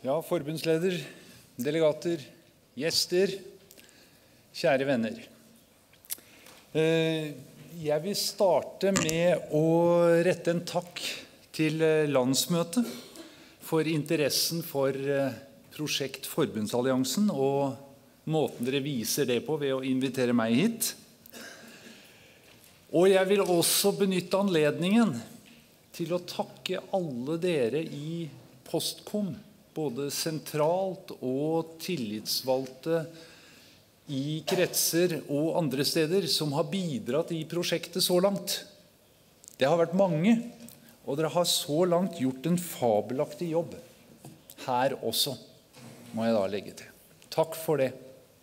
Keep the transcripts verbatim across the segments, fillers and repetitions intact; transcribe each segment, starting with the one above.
Ja, forbundsleder, delegater, gjester, kjære venner. Jeg vil starte med å rette en takk til landsmøtet for interessen for prosjekt Forbundsalliansen og måten dere viser det på ved å invitere meg hit. Og jeg vil også benytte anledningen til å takke alle dere i Postkom, både sentralt og tillitsvalgte i kretser og andre steder som har bidratt i prosjektet så langt. Det har vært mange, og dere har så langt gjort en fabelaktig jobb. Her også, må jeg da legge til. Takk for det.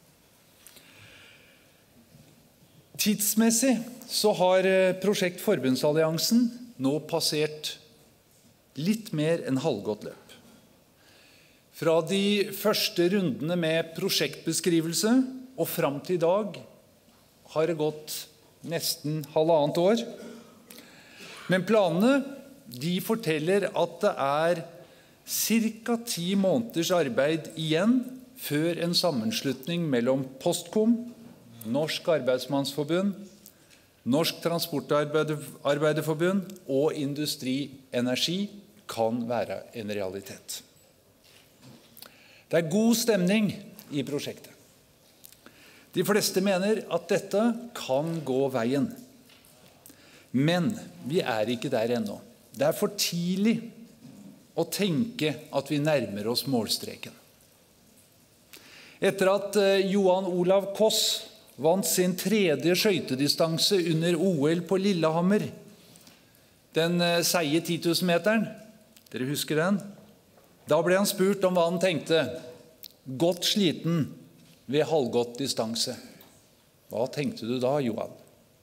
Tidsmessig så har prosjekt Forbundsalliansen nå passert litt mer enn halvgått løp. Fra de første rundene med prosjektbeskrivelse og frem til i dag har det gått nesten halvannet år. Men planene, de forteller at det er cirka ti måneders arbeid igjen før en sammenslutning mellom Postkom, Norsk Arbeidsmannsforbund, Norsk Transportarbeiderforbund og Industri Energi kan være en realitet. Det er god stemning i prosjektet. De fleste mener at dette kan gå veien. Men vi er ikke der ennå. Det er for tidlig å tenke at vi nærmer oss målstreken. Etter at Johan Olav Koss vant sin tredje skøytedistanse under O L på Lillehammer, den seige ti tusen meteren, dere husker den? Da ble han spurt om hva han tenkte. Godt sliten ved halvgått distanse. Hva tenkte du da, Johan?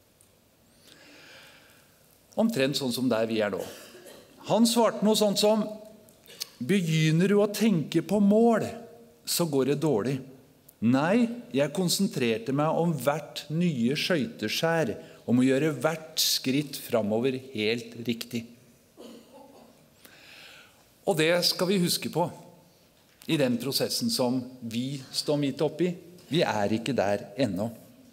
Omtrent sånn som der vi er nå. Han svarte noe sånt som: begynner du å tenke på mål, så går det dårlig. Nei, jeg konsentrerte meg om hvert nye skøyteskjær, om å gjøre hvert skritt fremover helt riktig. Og det skal vi huske på i den prosessen som vi står midt oppi. Vi er ikke der ennå.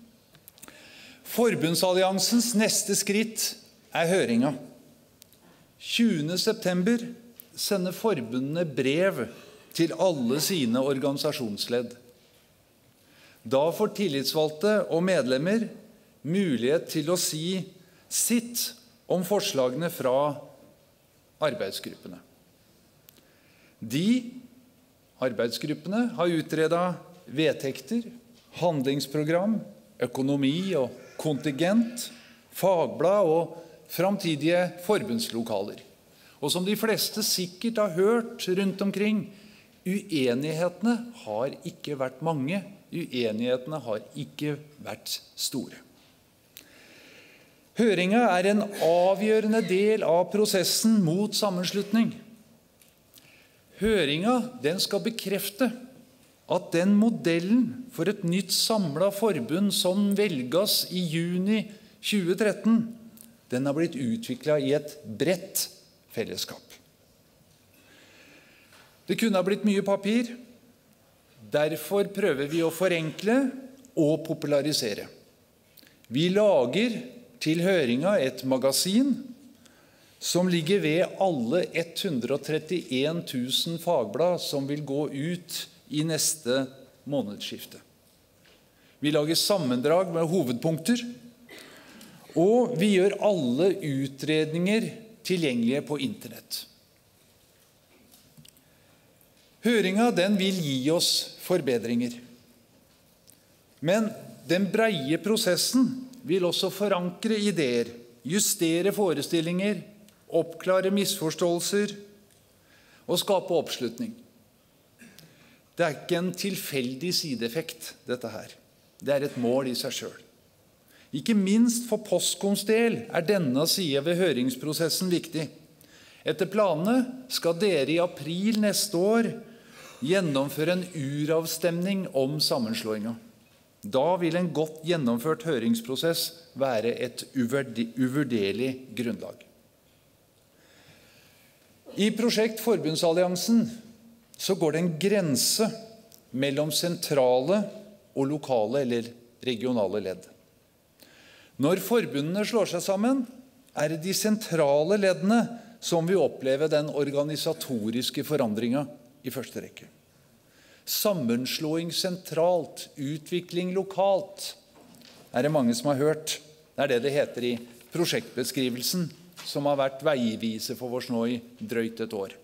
Forbundsalliansens neste skritt er høringa. tjuende september sender forbundene brev til alle sine organisasjonsledd. Da får tillitsvalgte og medlemmer mulighet til å si sitt om forslagene fra arbeidsgruppene. De arbeidsgruppene har utredet vedtekter, handlingsprogram, økonomi og kontingent, fagblad og framtidige forbundslokaler. Og som de fleste sikkert har hørt rundt omkring, uenighetene har ikke vært mange, uenighetene har ikke vært store. Høringa er en avgjørende del av prosessen mot sammenslutning. Høringa den skal bekrefte at den modellen for et nytt samlet forbund som velges i juni tjue tretten, den har blitt utviklet i et bredt fellesskap. Det kunne ha blitt mye papir, derfor prøver vi å forenkle og popularisere. Vi lager til høringa et magasin som ligger ved alle hundre og trettien tusen fagblad som vil gå ut i neste månedsskifte. Vi lager sammendrag med hovedpunkter, og vi gjør alle utredninger tilgjengelige på internett. Høringa den vil gi oss forbedringer. Men den breie prosessen vil også forankre ideer, justere forestillinger, oppklare misforståelser og skape oppslutning. Det er ikke en tilfeldig sideeffekt, dette her. Det er et mål i seg selv. Ikke minst for Postkoms del er denne siden ved høringsprosessen viktig. Etter planene skal dere i april neste år gjennomføre en uravstemning om sammenslåingen. Da vil en godt gjennomført høringsprosess være et uvurderlig grunnlag. I prosjekt Forbundsalliansen så går det en grense mellom sentrale og lokale eller regionale ledd. Når forbundene slår seg sammen, er det de sentrale leddene som vil oppleve den organisatoriske forandringen i første rekke. Sammenslåing sentralt, utvikling lokalt, er det mange som har hørt. Det er det det heter i prosjektbeskrivelsen, som har vært veivise for oss nå i drøyt et år.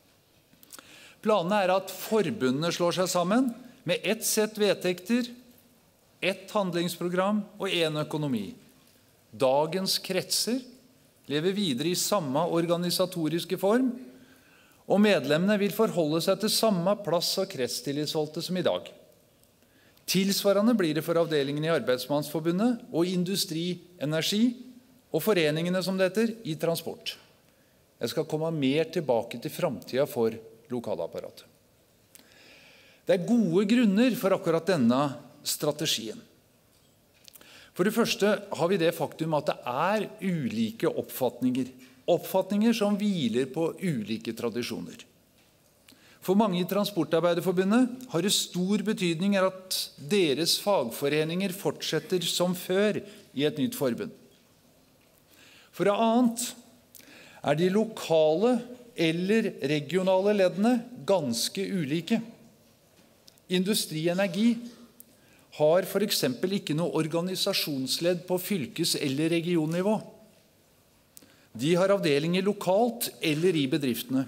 Planen er at forbundene slår seg sammen med ett sett vedtekter, ett handlingsprogram og en økonomi. Dagens kretser lever videre i samme organisatoriske form, og medlemmene vil forholde seg til samme plass- og kretstillitsvalgte som i dag. Tilsvarende blir det for avdelingen i Arbeidsmannsforbundet og Industri, Energi og foreningene som det heter i transport. Jeg skal komme mer tilbake til fremtiden for lokalapparatet. Det er gode grunner for akkurat denne strategien. For det første har vi det faktum at det er ulike oppfatninger. Oppfatninger som hviler på ulike tradisjoner. For mange i Transportarbeiderforbundet har det stor betydning at deres fagforeninger fortsetter som før i et nytt forbund. For det annet er de lokale eller regionale leddene ganske ulike. Industri Energi har for eksempel ikke noe organisasjonsledd på fylkes- eller regionnivå. De har avdelinger lokalt eller i bedriftene.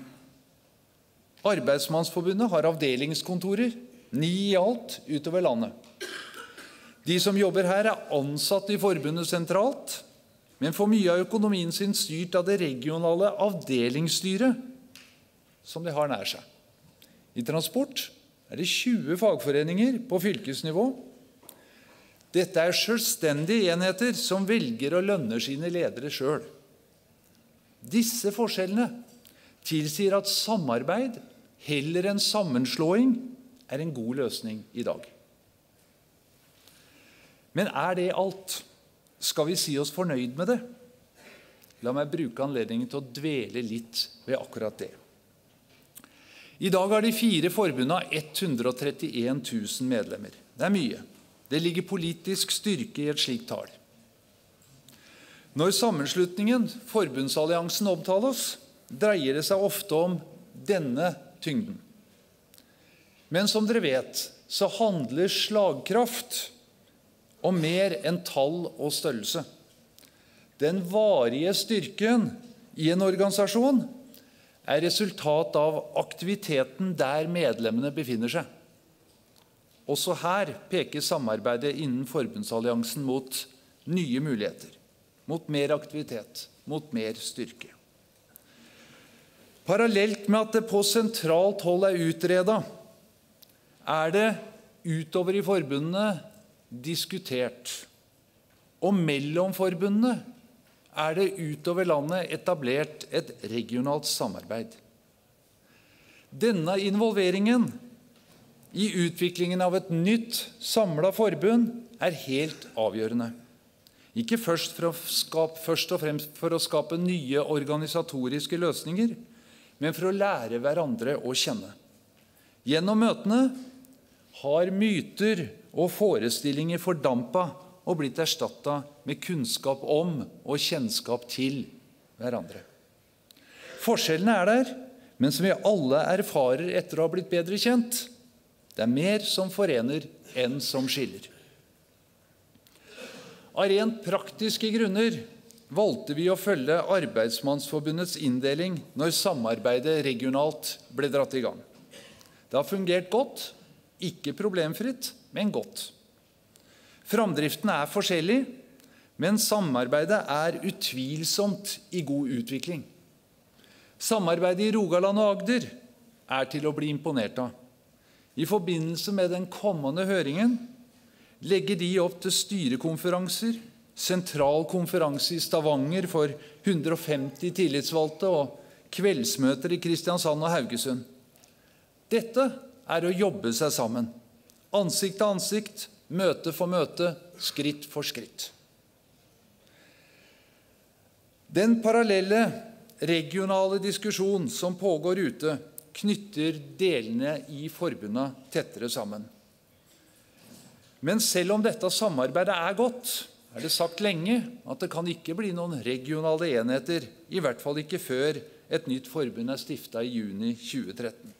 Arbeidsmannsforbundet har avdelingskontorer, ni i alt, utover landet. De som jobber her er ansatt i forbundet sentralt, men får mye av økonomien sin styrt av det regionale avdelingsstyret som de har nær seg. I transport er det tjue fagforeninger på fylkesnivå. Dette er selvstendige enheter som velger å lønne sine ledere selv. Disse forskjellene tilsier at samarbeid heller enn sammenslåing er en god løsning i dag. Men er det alt? Skal vi si oss fornøyd med det? La meg bruke anledningen til å dvele litt ved akkurat det. I dag har de fire forbundene ett hundre og trettien tusen medlemmer. Det er mye. Det ligger politisk styrke i et slikt tall. Når sammenslutningen, forbundsalliansen, omtales, dreier det seg ofte om denne tyngden. Men som dere vet, så handler slagkraft om mer enn tall og størrelse. Den varige styrken i en organisasjon er resultat av aktiviteten der medlemmene befinner seg. Også her peker samarbeidet innen forbundsalliansen mot nye muligheter, mot mer aktivitet, mot mer styrke. Parallelt med at det på sentralt hold er utredet, er det utover i forbundene diskutert. Og mellom forbundene er det utover landet etablert et regionalt samarbeid. Denne involveringen i utviklingen av et nytt samlet forbund er helt avgjørende. Ikke først, for å skape, først og fremst for å skape nye organisatoriske løsninger, men for å lære hverandre å kjenne. Gjennom møtene har myter og forestillinger fordampet og blitt erstattet med kunnskap om og kjennskap til hverandre. Forskjellene er der, men som vi alle erfarer etter å ha blitt bedre kjent. Det er mer som forener enn som skiller. Av rent praktiske grunner valgte vi å følge Arbeidsmannsforbundets inndeling når samarbeidet regionalt ble dratt i gang. Det har fungert godt, ikke problemfritt, men godt. Framdriften er forskjellig, men samarbeidet er utvilsomt i god utvikling. Samarbeidet i Rogaland og Agder er til å bli imponert av. I forbindelse med den kommende høringen legger de opp til styrekonferanser, sentral konferanse i Stavanger for hundre og femti tillitsvalgte og kveldsmøter i Kristiansand og Haugesund. Dette er å jobbe seg sammen. Ansikt til ansikt, møte for møte, skritt for skritt. Den parallelle regionale diskusjon som pågår ute, knytter delene i forbundet tettere sammen. Men selv om dette samarbeidet er godt, er det sagt lenge at det kan ikke bli noen regionale enheter, i hvert fall ikke før et nytt forbund er stiftet i juni tjue tretten.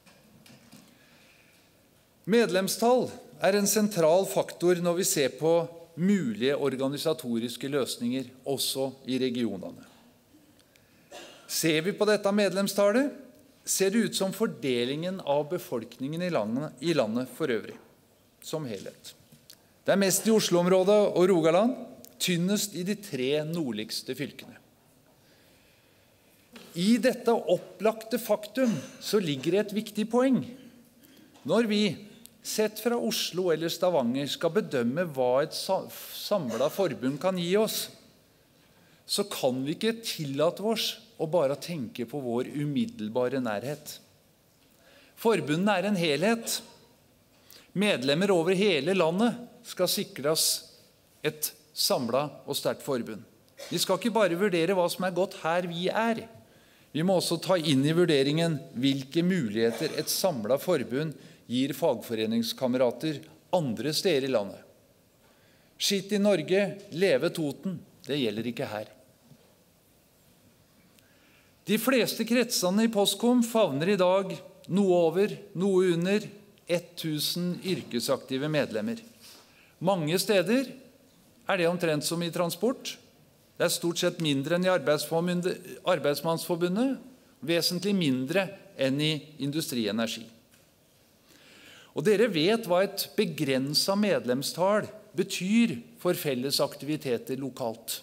Medlemstall er en sentral faktor når vi ser på mulige organisatoriske løsninger også i regionene. Ser vi på dette medlemstallet, ser det ut som fordelingen av befolkningen i landet, i landet for øvrig, som helhet. Det er mest i Oslo-området og Rogaland, tynnest i de tre nordligste fylkene. I dette opplagte faktum så ligger et viktig poeng. Når vi, sett fra Oslo eller Stavanger, skal bedømme hva et samlet forbund kan gi oss, så kan vi ikke tillate oss å bare tenke på vår umiddelbare nærhet. Forbundet er en helhet. Medlemmer over hele landet skal sikres et samlet og sterkt forbund. Vi skal ikke bare vurdere hva som er godt her vi er. Vi må også ta inn i vurderingen hvilke muligheter et samlet forbund gir fagforeningskamerater andre steder i landet. Skitt i Norge, leve Toten, det gjelder ikke her. De fleste kretsene i Postkom favner i dag noe over, noe under tusen yrkesaktive medlemmer. Mange steder er det omtrent som i transport. Det er stort sett mindre enn i Arbeidsmannsforbundet, vesentlig mindre enn i Industrienergi. Og dere vet hva et begrenset medlemstall betyr for felles aktiviteter lokalt.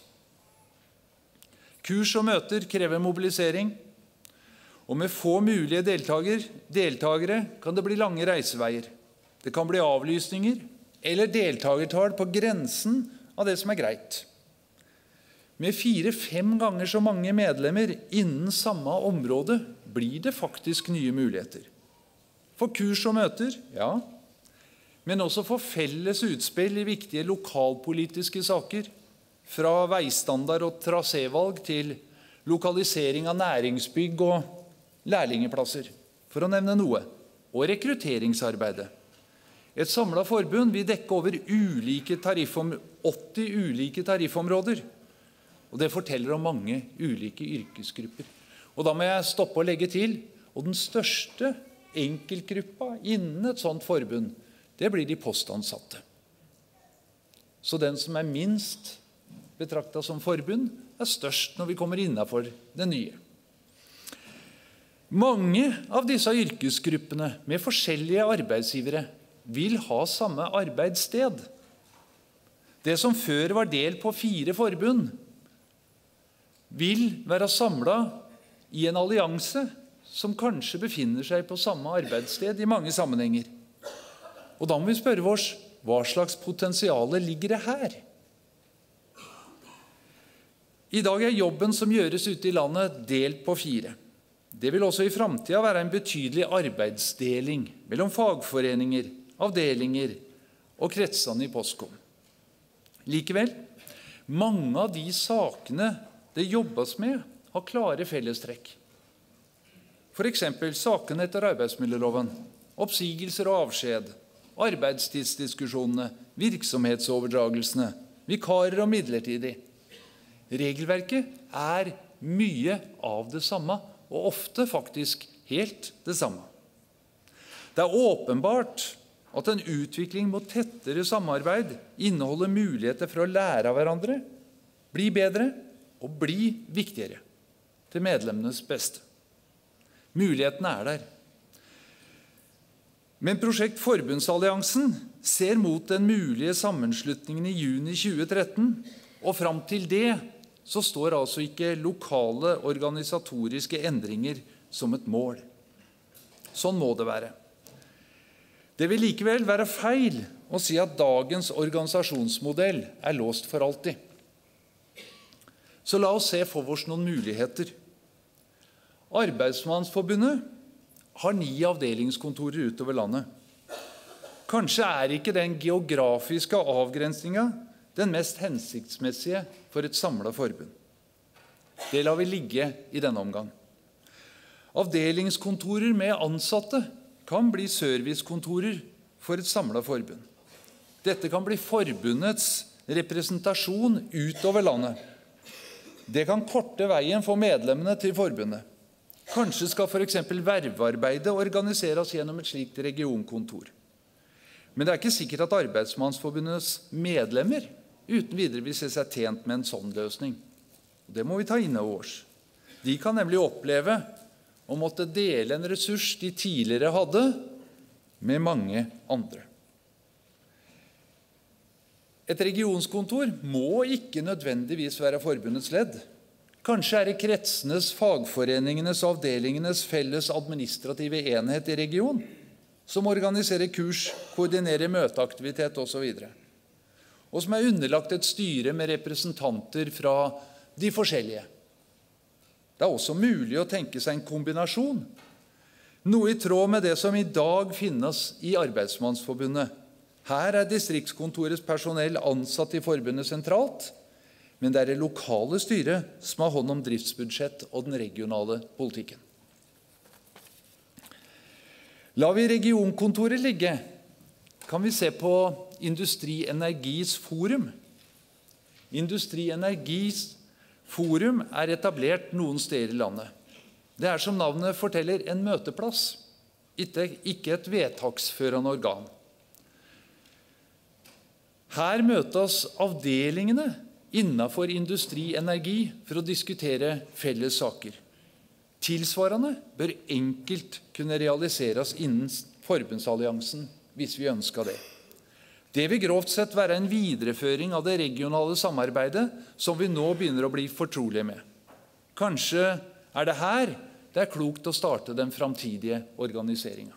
Kurs og møter krever mobilisering, og med få mulige deltager, deltagere kan det bli lange reiseveier. Det kan bli avlysninger eller deltagertall på grensen av det som er greit. Med fire-fem ganger så mange medlemmer innen samme område blir det faktisk nye muligheter. For kurs og møter, ja, men også for felles utspill i viktige lokalpolitiske saker, fra veistandard og trasévalg til lokalisering av næringsbygg og lærlingeplasser, for å nevne noe, og rekrutteringsarbeidet. Et samlet forbund vil dekke over ulike tariffom- åtti ulike tariffområder, og det forteller om mange ulike yrkesgrupper. Og da må jeg stoppe og legge til, og den største enkeltgruppa innen et sånt forbund, det blir de postansatte. Så den som er minst betraktet som forbund, er størst når vi kommer innenfor det nye. Mange av disse yrkesgruppene med forskjellige arbeidsgivere vil ha samme arbeidssted. Det som før var delt på fire forbund, vil være samlet i en allianse som kanskje befinner seg på samme arbeidssted i mange sammenhenger. Og da må vi spørre oss, hva slags potensiale ligger det her? I dag er jobben som gjøres ute i landet delt på fire. Det vil også i fremtiden være en betydelig arbeidsdeling mellom fagforeninger, avdelinger og kretsene i Postkom. Likevel, mange av de sakene det jobbes med har klare fellestrekk. For eksempel sakene etter arbeidsmiljøloven, oppsigelser og avskjed, arbeidstidsdiskusjonene, virksomhetsoverdragelsene, vikarer og midlertidig. Regelverket er mye av det samme, og ofte faktisk helt det samme. Det er åpenbart at en utvikling mot tettere samarbeid inneholder muligheter for å lære av hverandre, bli bedre og bli viktigere til medlemmenes beste. Mulighetene er der. Men Prosjekt Forbundsalliansen ser mot den mulige sammenslutningen i juni tjue tretten, og fram til det så står altså ikke lokale organisatoriske endringer som et mål. Sånn må det være. Det vil likevel være feil å si at dagens organisasjonsmodell er låst for alltid. Så la oss se for oss noen muligheter. Arbeidsmannsforbundet har ni avdelingskontorer utover landet. Kanskje er ikke den geografiske avgrensningen den mest hensiktsmessige for et samlet forbund. Det lar vi ligge i denne omgang. Avdelingskontorer med ansatte kan bli servicekontorer for et samlet forbund. Dette kan bli forbundets representasjon utover landet. Det kan korte veien for medlemmene til forbundet. Kanskje skal for eksempel vervearbeidet organiseres gjennom et slikt regionkontor. Men det er ikke sikkert at Arbeidsmannsforbundets medlemmer uten videre vil se seg tjent med en sånn løsning. Det må vi ta inn over oss. De kan nemlig oppleve å måtte dele en ressurs de tidligere hadde med mange andre. Et regionskontor må ikke nødvendigvis være forbundets ledd. Kanskje er det kretsenes, fagforeningenes og avdelingenes felles administrative enhet i region, som organiserer kurs, koordinerer møteaktivitet og så videre, og som er underlagt et styre med representanter fra de forskjellige. Det er også mulig å tenke seg en kombinasjon, noe i tråd med det som i dag finnes i Arbeidsmannsforbundet. Her er distriktskontorets personell ansatt i forbundet sentralt, men det er det lokale styret som har hånd om driftsbudsjett og den regionale politikken. La vi regionkontoret ligge, kan vi se på Industri Energis forum. Industri Energis forum er etablert noen steder i landet. Det er som navnet forteller en møteplass, ikke et vedtaksførende organ. Her møtes avdelingene innenfor Industri Energi for å diskutere felles saker. Tilsvarende bør enkelt kunne realiseres innen forbundsalliansen hvis vi ønsker det. Det vil grovt sett være en videreføring av det regionale samarbeidet som vi nå begynner å bli fortrolige med. Kanskje er det her det er klokt å starte den framtidige organiseringen.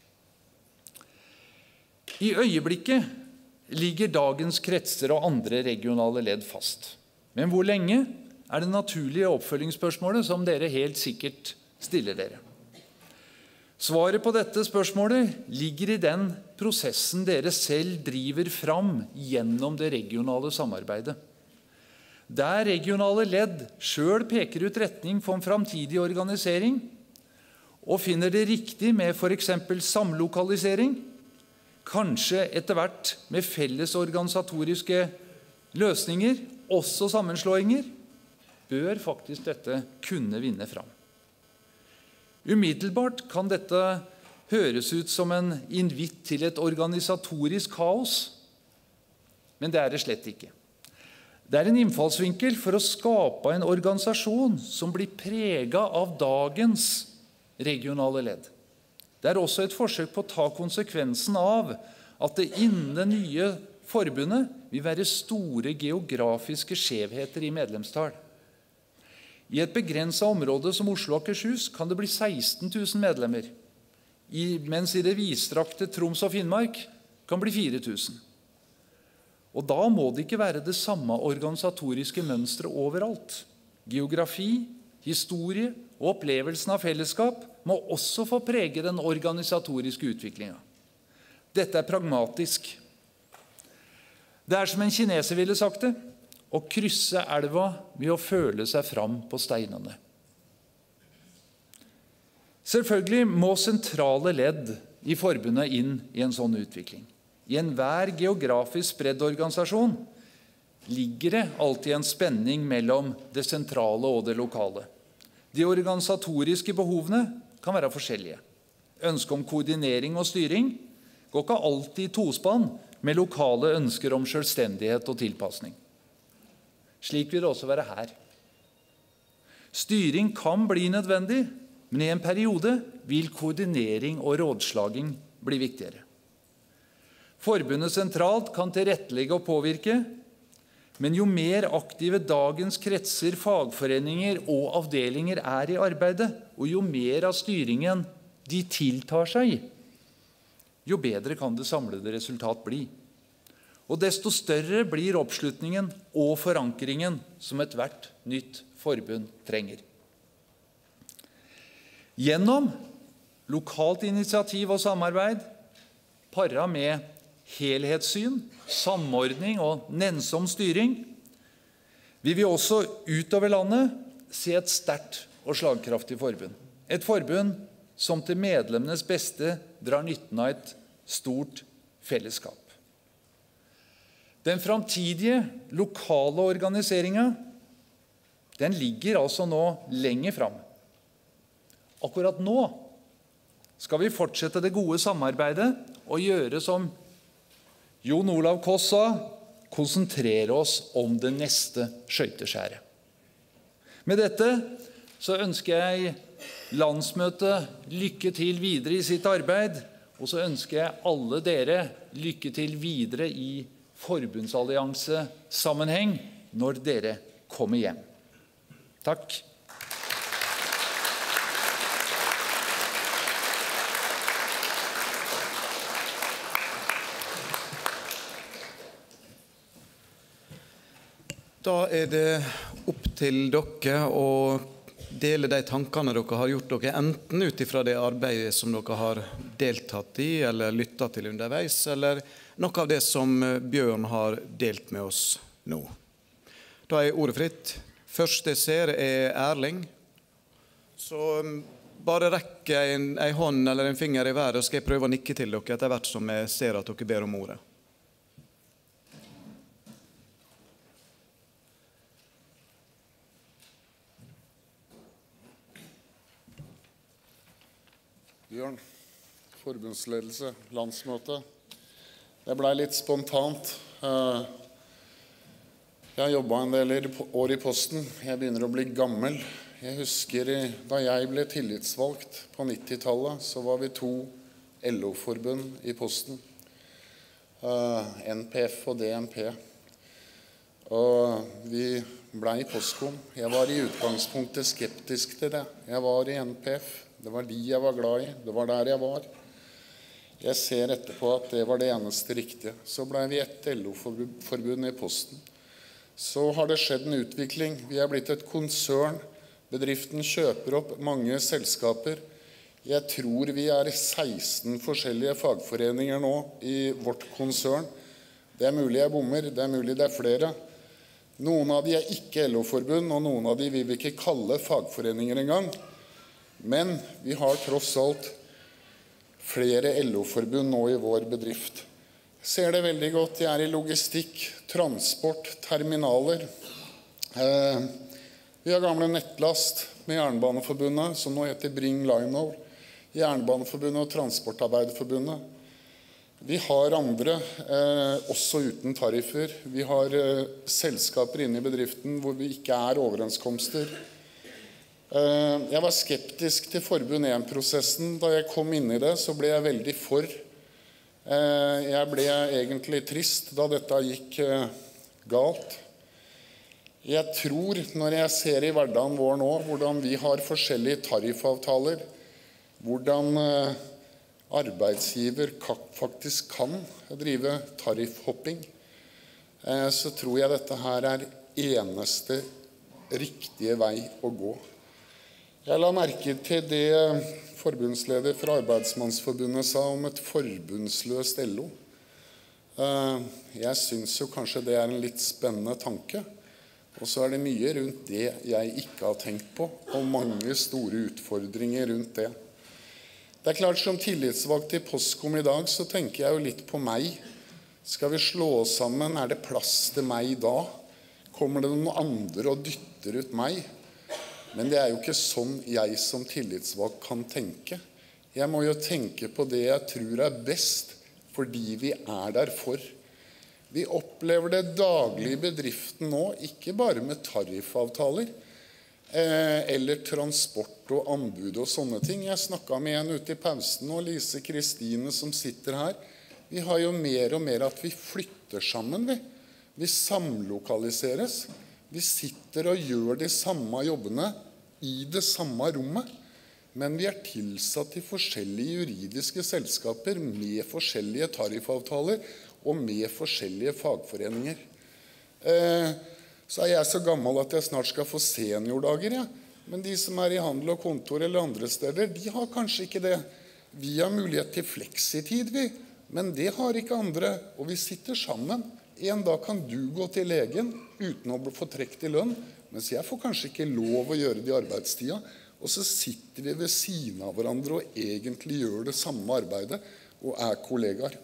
I øyeblikket ligger dagens kretser og andre regionale ledd fast. Men hvor lenge er det naturlige oppfølgingsspørsmålet som dere helt sikkert stiller dere. Svaret på dette spørsmålet ligger i den prosessen dere selv driver fram gjennom det regionale samarbeidet. Der regionale ledd selv peker ut retning for en framtidig organisering og finner det riktig med for eksempel samlokalisering, kanskje etter hvert med felles organisatoriske løsninger, også sammenslåinger, bør faktisk dette kunne vinne fram. Umiddelbart kan dette høres ut som en invitt til et organisatorisk kaos, men det er det slett ikke. Det er en innfallsvinkel for å skape en organisasjon som blir preget av dagens regionale ledd. Det er også et forsøk på å ta konsekvensen av at det innen det nye forbundet vil være store geografiske skjevheter i medlemstall. I et begrenset område som Oslo og Akershus kan det bli seksten tusen medlemmer, mens i det vidstrakte Troms og Finnmark kan bli fire tusen. Og da må det ikke være det samme organisatoriske mønstret overalt. Geografi, historie og opplevelsen av fellesskap må også få prege den organisatoriske utviklingen. Dette er pragmatisk. Det er som en kineser ville sagt det, å krysse elva ved å føle seg fram på steinene. Selvfølgelig må sentrale ledd i forbundet inn i en sånn utvikling. I enhver geografisk spredd organisasjon ligger det alltid en spenning mellom det sentrale og det lokale. De organisatoriske behovene kan være forskjellige. Ønsket om koordinering og styring går ikke alltid i tospann med lokale ønsker om selvstendighet og tilpasning. Slik vil det også være her. Styring kan bli nødvendig, men i en periode vil koordinering og rådslaging bli viktigere. Forbundet sentralt kan tilrettelegge og påvirke, men jo mer aktive dagens kretser, fagforeninger og avdelinger er i arbeidet, og jo mer av styringen de tiltar seg, jo bedre kan det samlede resultat bli. Og desto større blir oppslutningen og forankringen som et hvert nytt forbund trenger. Gjennom lokalt initiativ og samarbeid, paret med helhetssyn, samordning og nennsom styring, vil vi også utover landet se et sterkt og slagkraftig forbund. Et forbund som til medlemmenes beste drar nytten av et stort fellesskap. Den framtidige lokale organiseringen, den ligger altså nå lenger frem. Akkurat nå skal vi fortsette det gode samarbeidet og gjøre som Jon Olav Koss sa, konsentrere oss om det neste skøyteskjæret. Med dette så ønsker jeg landsmøtet lykke til videre i sitt arbeid, og så ønsker jeg alle dere lykke til videre i forbundsallianse-sammenheng når dere kommer hjem. Takk. Da er det opp til dere å dele de tankene dere har gjort dere, enten ut ifra det arbeidet som dere har deltatt i, eller lyttet til underveis, eller noe av det som Bjørn har delt med oss nå. Da er ordet fritt. Først jeg ser er Erling. Så bare rekk en, en hånd eller en finger i været, og skal jeg prøve å nikke til dere etter hvert som jeg ser at dere ber om ordet. Bjørn, forbundsledelse, landsmøte. Det ble litt spontant. Jeg har jobbet en del år i posten. Jeg begynner å bli gammel. Jeg husker da jeg ble tillitsvalgt på nittitallet, så var vi to L O-forbund i posten. N P F og D N P. Og vi ble i Postkom. Jeg var i utgangspunktet skeptisk til det. Jeg var i N P F. Det var de jeg var glad i. Det var der jeg var. Jeg ser etterpå at det var det eneste riktige. Så ble vi et L O-forbund i posten. Så har det skjedd en utvikling. Vi er blitt et konsern. Bedriften kjøper opp mange selskaper. Jeg tror vi er seksten forskjellige fagforeninger nå i vårt konsern. Det er mulig jeg bommer, det er mulig det er flere. Noen av de er ikke L O-forbund, og noen av de vil vi ikke kalle fagforeninger engang. Men vi har tross alt flere L O-forbund nå i vår bedrift. Jeg ser det veldig godt. Jeg er i logistikk, transport, terminaler. Eh, vi har gamle Nettlast med Jernbaneforbundet, som nå heter Bring Lino, Jernbaneforbundet og Transportarbeiderforbundet. Vi har andre, eh, også uten tariffer. Vi har eh, selskaper inne i bedriften hvor vi ikke er overenskomster. Jeg var skeptisk til forbund én-prosessen. Da jeg kom inn i det, så ble jeg veldig for. Jeg ble egentlig trist da dette gikk galt. Jeg tror, når jeg ser i hverdagen vår nå, hvordan vi har forskjellige tariffavtaler, hvordan arbeidsgiver faktisk kan drive tariffhopping, så tror jeg dette her er eneste riktige vei å gå. Jeg la merke til det forbundsleder fra Arbeidsmannsforbundet sa om et forbundsløst L O. Jeg synes jo kanskje det er en litt spennende tanke, og så er det mye rundt det jeg ikke har tenkt på, og mange store utfordringer rundt det. Det er klart, som tillitsvalgt i Postkom i dag, så tenker jeg jo litt på meg. Skal vi slå oss sammen? Er det plass til meg da? Kommer det noen andre og dytter ut meg? Men det er jo ikke sånn jeg som tillitsvalgt kan tenke. Jeg må jo tenke på det jeg tror er best, fordi vi er der for. Vi opplever det daglig i bedriften nå, ikke bare med tariffavtaler, eh, eller transport og anbud og sånne ting. Jeg snakket med en ute i pausen, og Lise Kristine som sitter her. Vi har jo mer og mer at vi flytter sammen, vi. Vi samlokaliseres. Vi sitter og gjør de samme jobbene i det samme rommet, men vi er tilsatt i forskjellige juridiske selskaper med forskjellige tariffavtaler og med forskjellige fagforeninger. Eh, så er jeg så gammel at jeg snart skal få seniordager, ja. Men de som er i handel og kontor eller andre steder, de har kanskje ikke det. Vi har mulighet til fleksitid, vi, men det har ikke andre, og vi sitter sammen. En dag kan du gå til legen uten å få trekk til lønn, mens jeg får kanskje ikke lov å gjøre det i arbeidstida. og så sitter vi ved siden av hverandre og egentlig gjør det samme arbeidet og er kollegaer.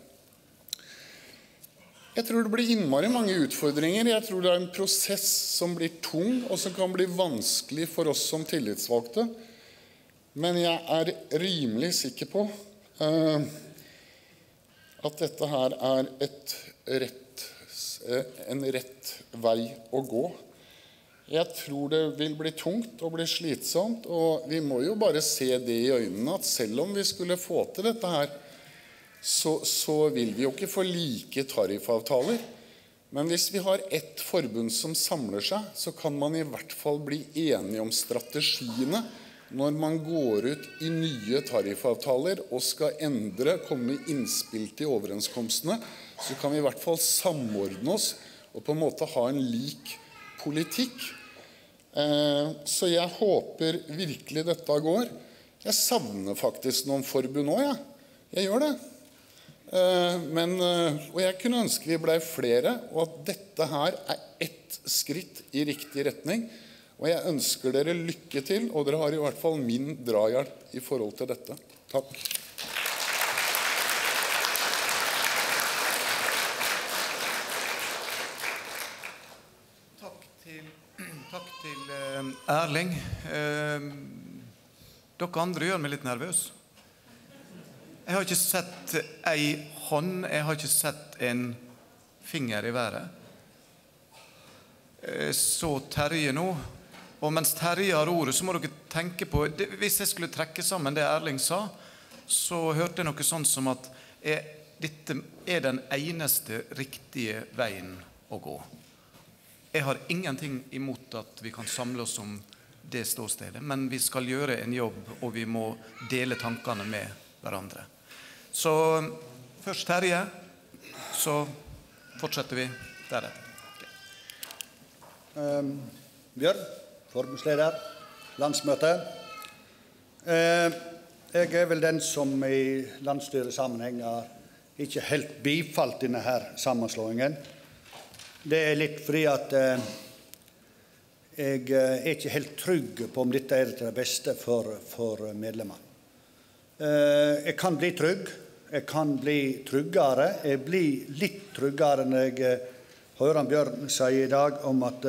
Jeg tror det blir innmari mange utfordringer. Jeg tror det er en prosess som blir tung, og som kan bli vanskelig for oss som tillitsvalgte. Men jeg er rimelig sikker på uh, at dette her er et rett, en rett vei å gå. Jeg tror det vil bli tungt og bli slitsomt, og vi må jo bare se det i øynene at selv om vi skulle få til dette her, Så, så vil vi jo ikke få like tariffavtaler. Men hvis vi har ett forbund som samler seg, så kan man i hvert fall bli enige om strategiene når man går ut i nye tariffavtaler og skal endre, komme med innspill til overenskomstene. Så kan vi i hvert fall samordne oss og på en måte ha en lik politikk. Eh, så jeg håper virkelig dette går. Jeg savner faktisk noen forbund også, ja. Jeg gjør det. Men, og jeg kunne ønske vi ble flere, og at dette her er ett skritt i riktig retning. Og jeg ønsker dere lykke til, og dere har i hvert fall min drahjelp i forhold til dette. Takk. Takk til, takk til uh, Erling. Uh, dere andre gjør meg litt nervøs. Jeg har ikke sett ei hånd, jeg har ikke sett en finger i været. Så Terje nå, og mens Terje har ordet, så må dere tenke på, hvis jeg skulle trekke sammen det Erling sa, så hørte jeg noe sånn som at er, dette er den eneste riktige veien å gå. Jeg har ingenting imot at vi kan samle oss om det ståstedet, men vi skal gjøre en jobb, og vi må dele tankene med hverandre. Så først Terje, så fortsetter vi deretter. Um, Bjørn, forbundsleder, landsmøte. Uh, jeg er vel den som i landsstyresammenheng har ikke helt bifalt denne her sammenslåingen. Det er litt fordi at uh, jeg er ikke helt trygg på om dette er til det beste for, for medlemmene. Jeg kan bli trygg, jeg kan bli tryggere, jeg blir litt tryggere når jeg hører Bjørn si i dag om at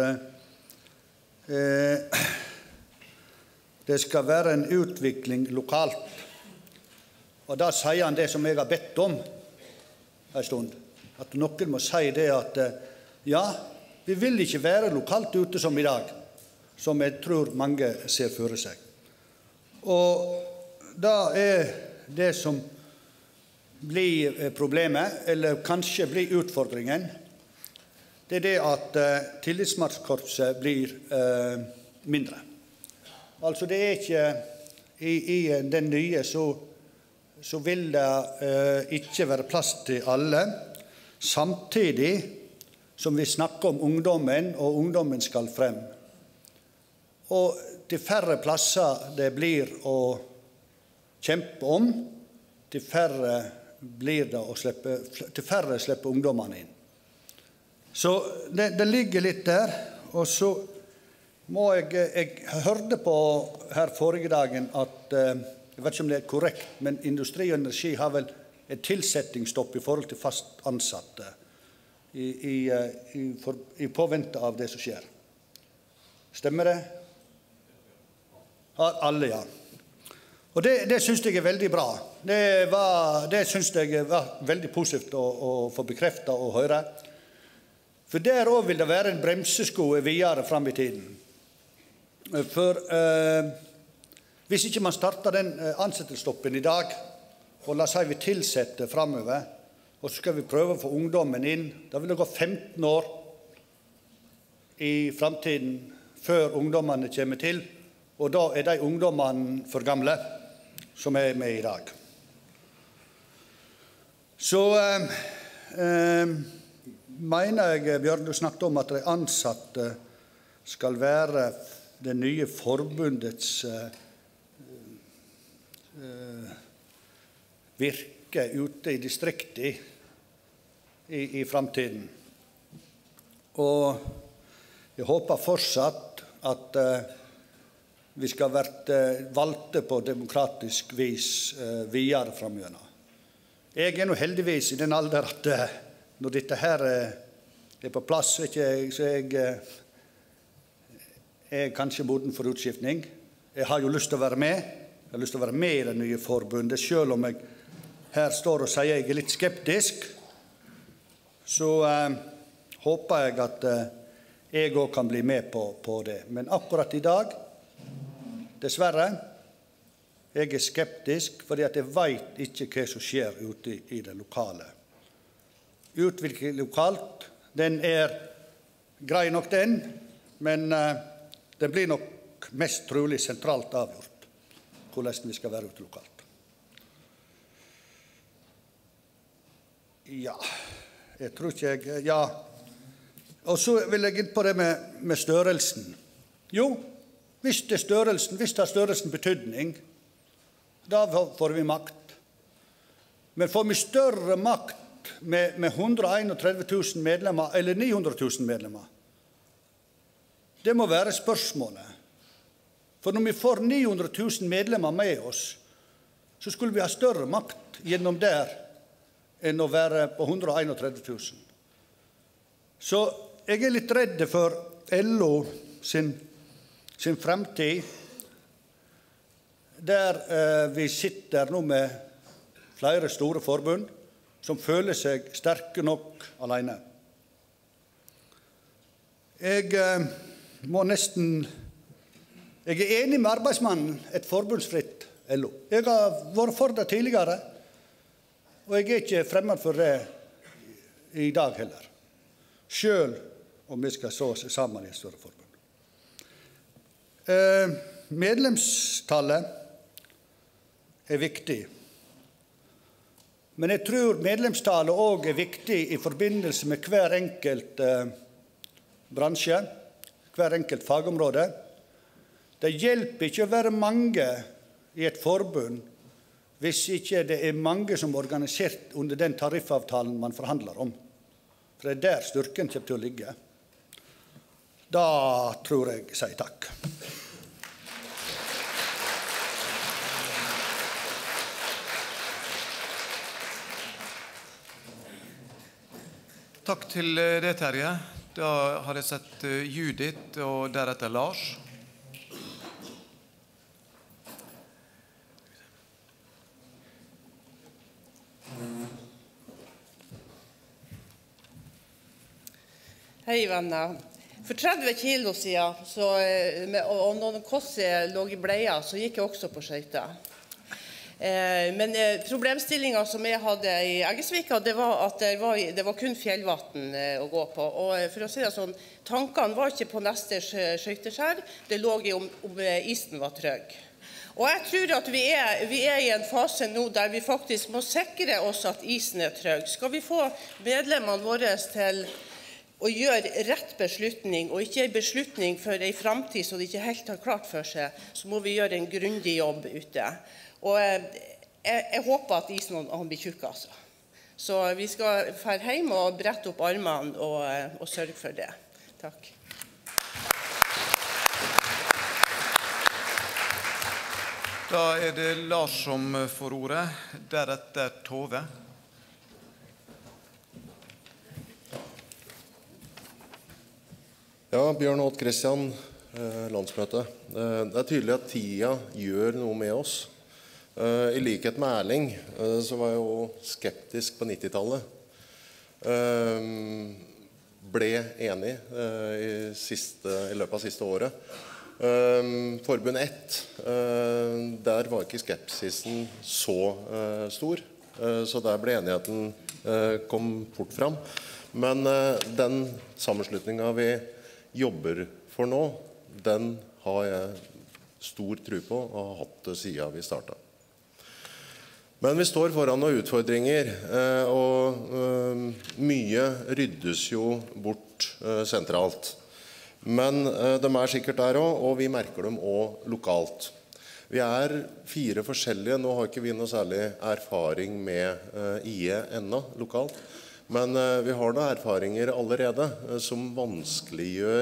eh, det skal være en utvikling lokalt. Og da sier han det som jeg har bedt om en stund, at noen må si det at ja, vi vil ikke være lokalt ute som i dag, som jeg tror mange ser for seg. Og da er det som blir problemet, eller kanskje blir utfordringen, det er det at uh, tillitsmannskorpset blir uh, mindre. Altså det er ikke, i, i den nye så, så vil det uh, ikke være plass til alle, samtidig som vi snakker om ungdommen, og ungdommen skal frem. Og til færre plasser det blir å kjempe om, til færre blir det å slippe, til færre slipper ungdommene inn. Så det, det ligger litt der, og så må jeg, jeg hørte på her forrige dagen at, jeg vet ikke om det er korrekt, men Industri og Energi har vel et tilsettingsstopp i forhold til fast ansatte i, i, i, for, i påvente av det som skjer. Stemmer det? Alle, ja. Og det, det synes jeg er veldig bra. Det, var, det synes jeg var veldig positivt å, å få bekreftet og høre. For der også vil det være en bremsesko videre frem i tiden. For eh, hvis ikke man starter den ansettelsesstoppen i dag, og la oss si vi tilsetter fremover, og så skal vi prøve å få ungdommen inn, da vil det gå femten år i fremtiden før ungdommene kommer til, og da er de ungdommene for gamle som er med i dag. Så eh, eh, mener jeg, Bjørn, du snakket om at de ansatte skal være det nye forbundets eh, eh, virke ute i distriktet i, i fremtiden. Og jeg håper fortsatt at eh, vi skal være valgte på demokratisk vis videre fremgjennom. Jeg er nå heldigvis i den alder at når dette her er på plass, så er jeg, jeg er kanskje moden for utskiftning. Jeg har jo lyst til å være med. Jeg har lyst til å være med i det nye forbundet, selv om jeg her står og sier jeg er litt skeptisk. Så eh, håper jeg at eh, jeg også kan bli med på, på det. Men akkurat i dag, dessverre, jeg er skeptisk, fordi at jeg vet ikke hva som skjer ute i, i det lokale. Utvikling lokalt, den er grei nok den, men eh, det blir nok mest trolig sentralt avgjort hvordan vi skal være ute lokalt. Ja, jeg tror ikke jeg... Ja, og så vil jeg inn på det med, med størrelsen. Jo, hvis det er størrelsen, hvis det er størrelsen betydning, da får vi makt. Men får vi større makt med, med hundre og trettien tusen medlemmer, eller ni hundre tusen medlemmer? Det må være spørsmålet. For når vi får ni hundre tusen medlemmer med oss, så skulle vi ha større makt gjennom der enn å være på hundre og trettien tusen. Så jeg er litt redd for L O sin, sin fremtid, der eh, vi sitter nå med flere store forbund som føler seg sterke nok alene. Jeg eh, må nesten... Jeg er enig med arbeidsmannen, et forbundsfritt L O. Jeg har vært for det tidligere, og jeg er ikke fremmed for det i dag heller. Selv om vi skal så oss sammen i et større forbund. Eh, medlemstallet er viktig. Men jeg tror medlemstallet også er viktig i forbindelse med hver enkelt eh, bransje, hver enkelt fagområde. Det hjelper ikke å være mange i et forbund hvis ikke det er mange som er organisert under den tariffavtalen man forhandler om. For det er der styrken kommer til å ligge. Da tror jeg sier takk. Takk til det, Terje. Da har jeg sett Judith og deretter Lars. Hei, venner. For tretti kilo siden, så, og når Kossi lå i bleia, så gikk jeg også på skøyter. Eh, men eh, problemstillingen som jeg hadde i Eggesvika, det var at det var, det var kun fjellvatten eh, å gå på. Og for å si det sånn, tankene var ikke på neste skøyteskjær, det lå i om, om isen var trygg. Og jeg tror at vi er, vi er i en fase nå der vi faktisk må sikre oss at isen er trygg. Skal vi få medlemmene våre til å gjøre rett beslutning, og ikke en beslutning for en fremtid som de ikke helt har klart for seg, så må vi gjøre en grundig jobb ute. Og jeg, jeg håper at isen han blir tjukk, altså. Så vi skal fære hjem og brette opp armene og, og sørge for det. Takk. Da er det Lars som får ordet, deretter Tove. Ja, Bjørn Åt Christian, landsmøte. Det er tydelig at tida gjør noe med oss. I likhet med Erling, så var jeg jo skeptisk på nittitallet. Ble enig i, siste, i løpet av siste året. Forbund ett, der var ikke skepsisen så stor, så der ble enigheten kom fort fram. Men den sammenslutningen vi jobber for nå, den har jeg stor tro på og har hatt det siden vi startet. Men vi står foran noen utfordringer, og mye ryddes jo bort sentralt. Men de er sikkert der også, og vi merker dem også lokalt. Vi er fire forskjellige, nå har ikke vi noe særlig erfaring med I E ennå lokalt, men vi har da erfaringer allerede som vanskeliggjør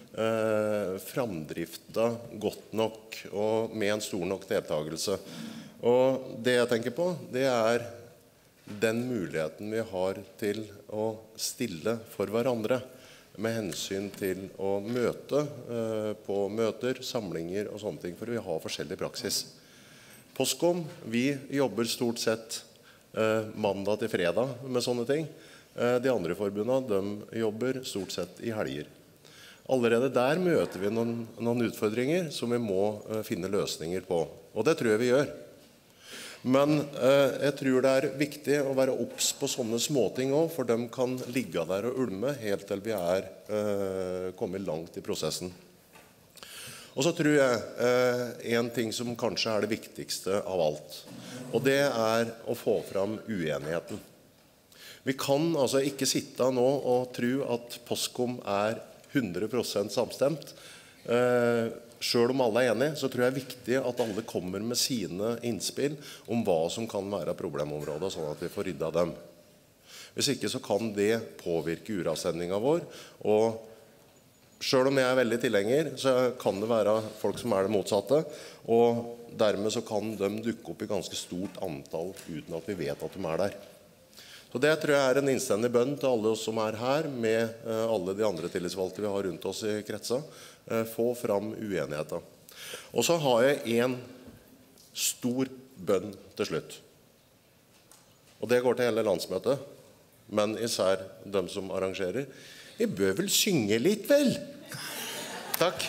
eh, framdrifta godt nok og med en stor nok deltagelse. Og det jeg tenker på, det er den muligheten vi har til å stille for hverandre med hensyn til å møte eh, på møter, samlinger og sånne ting, for vi har forskjellig praksis. Postkom, vi jobber stort sett eh, mandag til fredag med sånne ting. Eh, de andre forbundene, de jobber stort sett i helger. Allerede der møter vi noen, noen utfordringer som vi må eh, finne løsninger på. Og det tror jeg vi gjør. Men eh, jeg tror det er viktig å være obs på sånne småting også, for de kan ligge der og ulme helt til vi er eh, kommet langt i prosessen. Og så tror jeg eh, en ting som kanskje er det viktigste av alt, og det er å få fram uenigheten. Vi kan altså ikke sitte nå og tro at Postkom er hundre prosent samstemt. Eh, Selv om alle er enige, så tror jeg det er viktig at alle kommer med sine innspill om hva som kan være problemområder, sånn at vi får ryddet dem. Hvis ikke så kan det påvirke uravstemningen vår, og selv om jeg er veldig tilhenger, så kan det være folk som er det motsatte, og dermed så kan de dukke opp i ganske stort antall uten at vi vet at de er der. Så det tror jeg er en innstendig bønn til alle oss som er her, med alle de andre tillitsvalgte vi har rundt oss i kretsa. Få fram uenigheter. Og så har jeg en stor bønn til slutt. Og det går til hele landsmøtet, men især dem som arrangerer. Vi bør vel synge litt, vel? Takk.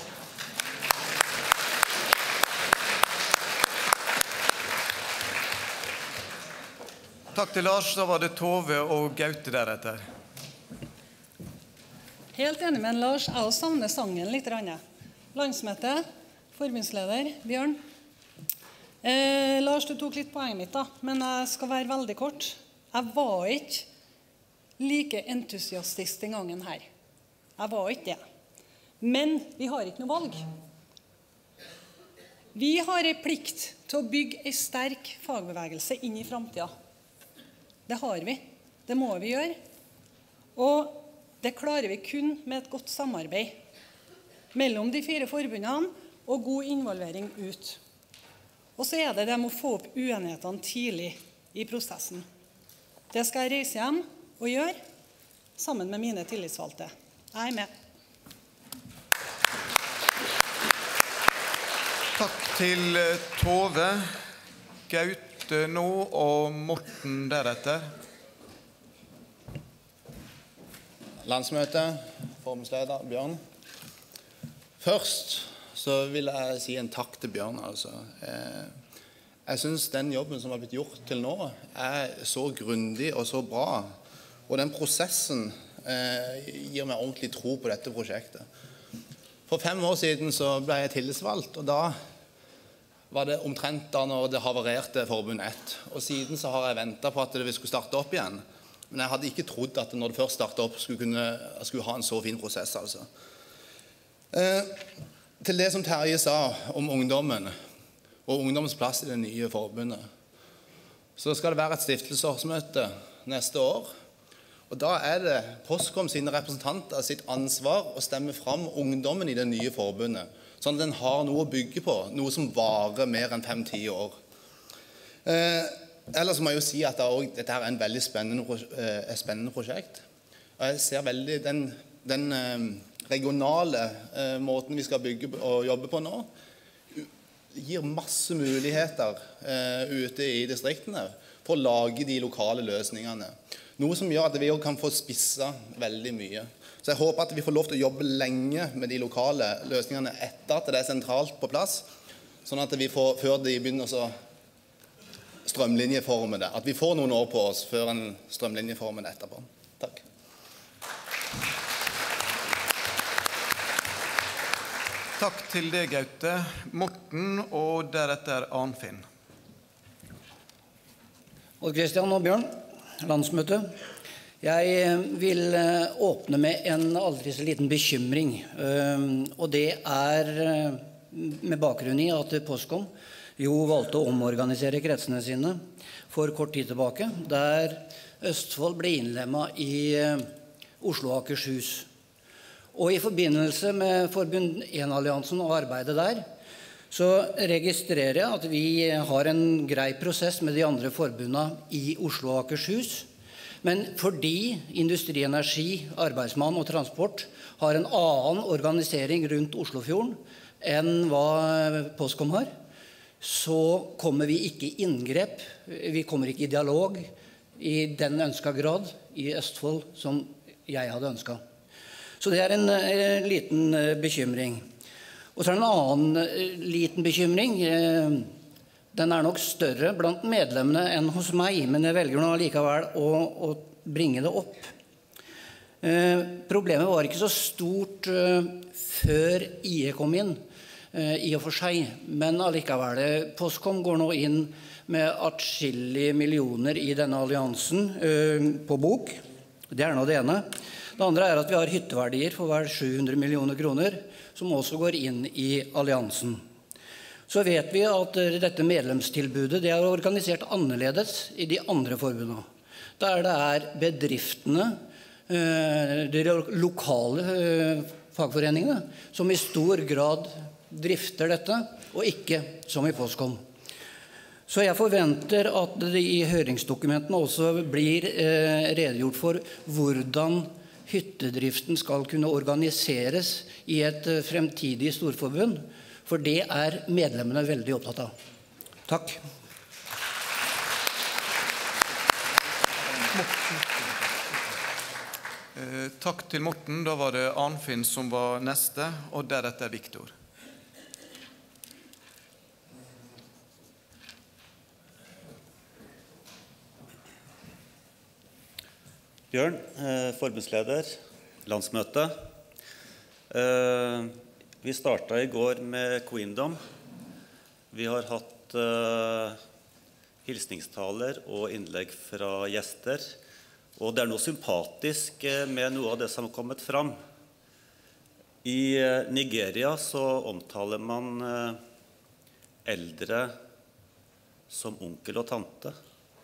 Takk til Lars, da var det Tove og Gaute deretter. Helt enig med Lars, jeg også savner sangen litt. Landsmøte, forbundsleder, Bjørn. Eh, Lars, du tok litt poenget mitt da, men jeg skal være veldig kort. Jeg var ikke like entusiastisk den gangen her. Jeg var ikke det. Men vi har ikke noe valg. Vi har en plikt til å bygge en sterk fagbevegelse inn i fremtiden. Det har vi. Det må vi gjøre. Og det klarer vi kun med et godt samarbeid mellom de fire forbundene og god involvering ut. Og så er det det med å få opp uenighetene tidlig i prosessen. Det skal jeg reise hjem og gjøre sammen med mine tillitsvalgte. Jeg er med. Takk til Tove, Gaute nå og Morten deretter. Landsmøte, forbundsleder Bjørn. Først så vil jeg si en takk til Bjørn. Altså. Jeg synes den jobben som har blitt gjort til nå er så grundig og så bra. Og den prosessen eh, gir meg ordentlig tro på dette prosjektet. For fem år siden så ble jeg tillitsvalgt, og da var det omtrent da når det havarerte forbund ett. Og siden så har jeg ventet på at det skulle starte opp igjen. Men jeg hadde ikke trodd at når det først startet opp, skulle, kunne, skulle ha en så fin prosess. Altså. Eh, til det som Terje sa om ungdommen, og ungdommens plass i det nye forbundet, så skal det være et stiftelsesårsmøte neste år. Og da er det Postkom sine representanter sitt ansvar å stemme fram ungdommen i det nye forbundet, sånn at den har noe å bygge på, noe som varer mer enn fem-ti år. Eh, Ellers må jeg jo si at det er, dette er en veldig spennende, eh, spennende prosjekt. Og jeg ser veldig den, den eh, regionale eh, måten vi skal bygge og jobbe på nå, gir masse muligheter eh, ute i distriktene for å lage de lokale løsningene. Noe som gjør at vi også kan få spisset veldig mye. Så jeg håper at vi får lov til å jobbe lenge med de lokale løsningene etter at det er sentralt på plass, sånn at vi får, før de begynner å strømlinjeforme det. At vi får noen år på oss før en strømlinjeforme det etterpå. Takk. Takk til deg, Gaute. Morten og deretter Arnfinn. Odd Kristian og Bjørn, landsmøte. Jeg vil åpne med en aldri så liten bekymring, og det er med bakgrunn i at Postkom jo valgte å omorganisere kretsene sine for kort tid tilbake, der Østfold ble innlemmet i Oslo og Akershus. Og i forbindelse med Forbund én-alliansen og arbeidet der, så registrerer jeg at vi har en grei prosess med de andre forbundene i Oslo og Akershus. Men fordi Industri Energi, Arbeidsmann og Transport har en annen organisering rundt Oslofjorden enn hva Postkom har, så kommer vi ikke i inngrep, vi kommer ikke i dialog i den ønsket grad i Østfold som jeg hadde ønsket. Så det er en eh, liten eh, bekymring. Og så er det en annen eh, liten bekymring. Eh, den er nok større blant medlemmene enn hos meg, men jeg velger nå likevel å, å bringe det opp. Eh, problemet var ikke så stort eh, før I E kom inn, eh, i og for seg, men allikevel. Postkom går nå inn med atskillige millioner i denne alliansen eh, på bok. Det er nå det ene. Det andre er at vi har hytteverdier for hver sju hundre millioner kroner, som også går inn i alliansen. Så vet vi at dette medlemstilbudet det er organisert annerledes i de andre forbundene. Der det er bedriftene, de lokale fagforeningene, som i stor grad drifter dette, og ikke som i Postkom. Så jeg forventer at det i høringsdokumentene også blir eh, redegjort for hvordan hyttedriften skal kunne organiseres i et fremtidig storforbund, for det er medlemmene veldig opptatt av. Takk. Eh, takk til Morten. Da var det Arnfinn som var neste, og deretter Viktor. Bjørn, eh, forbundsleder, landsmøte. Eh, vi startet i går med Queendom. Vi har hatt eh, hilsningstaler og innlegg fra gjester. Og det er noe sympatisk eh, med noe av det som har kommet fram. I eh, Nigeria så omtaler man eh, eldre som onkel og tante.